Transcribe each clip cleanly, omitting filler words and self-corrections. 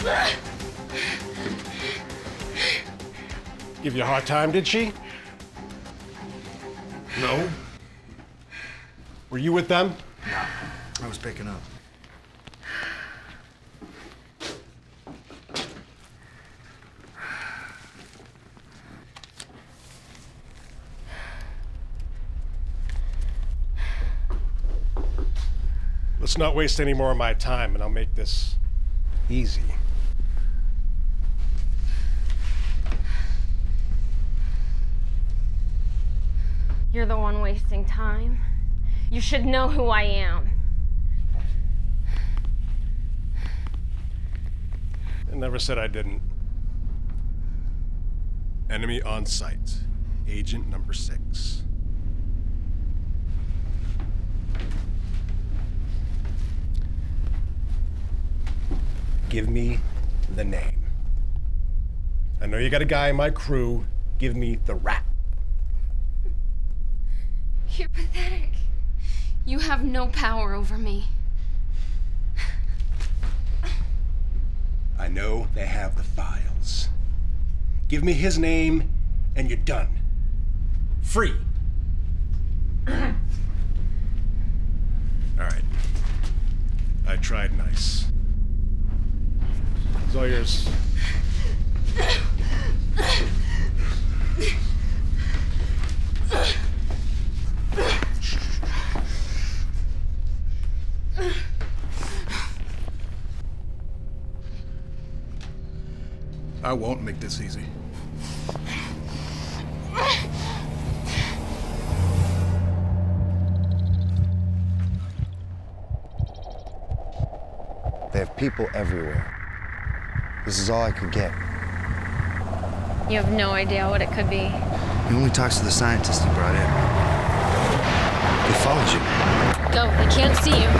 Give you a hard time, did she? No. Were you with them? No. I was picking up. Let's not waste any more of my time, and I'll make this easy. You're the one wasting time. You should know who I am. I never said I didn't. Enemy on site. Agent number 6. Give me the name. I know you got a guy in my crew. Give me the rap. You're pathetic. You have no power over me. I know they have the files. Give me his name, and you're done. Free. All right. I tried nice. It's all yours. I won't make this easy. They have people everywhere. This is all I could get. You have no idea what it could be. He only talks to the scientist he brought in. They followed you. Go, they can't see you.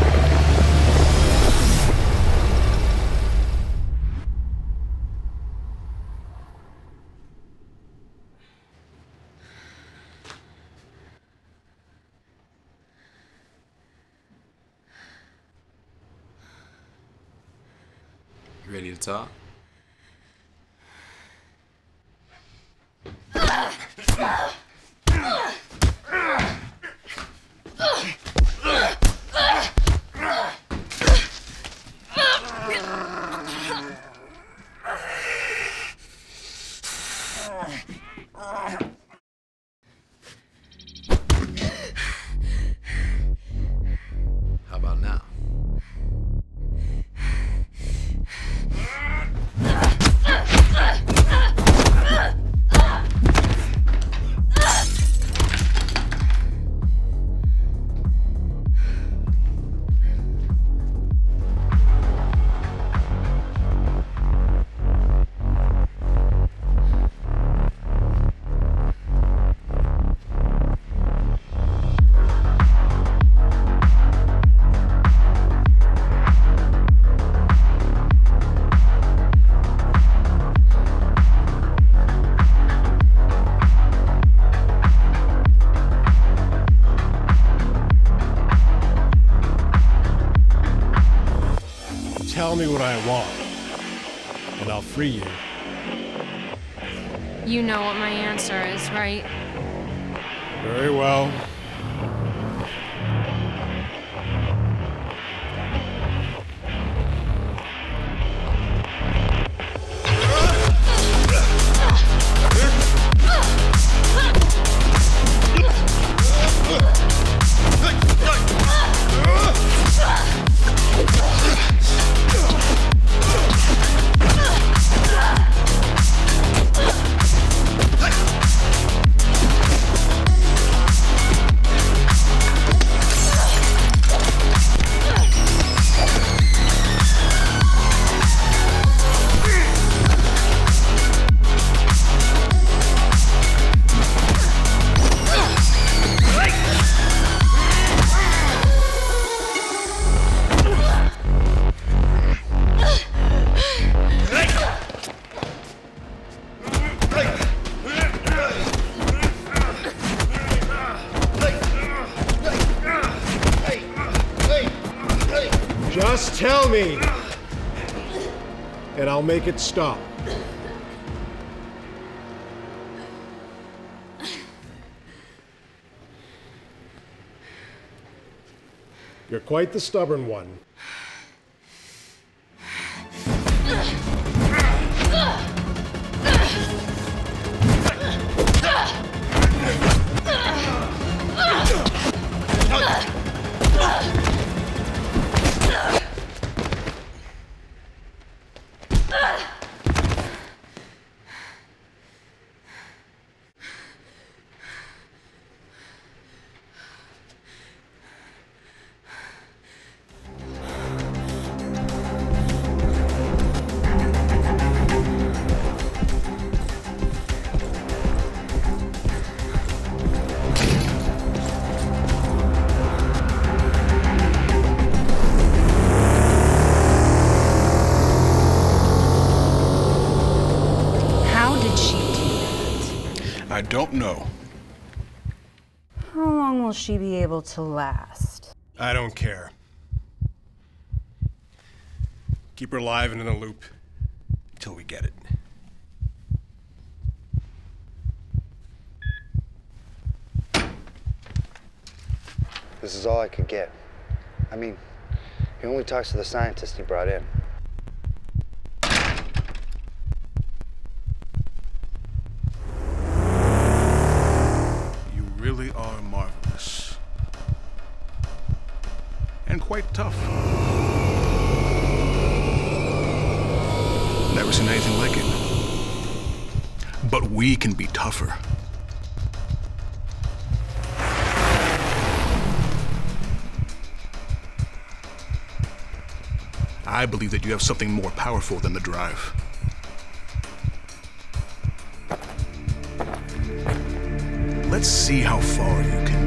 Ready to talk? How about now? Tell me what I want, and I'll free you. You know what my answer is, right? Very well. Just tell me, and I'll make it stop. You're quite the stubborn one. I don't know. How long will she be able to last? I don't care. Keep her alive and in the loop until we get it. This is all I could get. I mean, he only talks to the scientist he brought in. You really are marvelous. And quite tough. Never seen anything like it. But we can be tougher. I believe that you have something more powerful than the drive. Let's see how far you can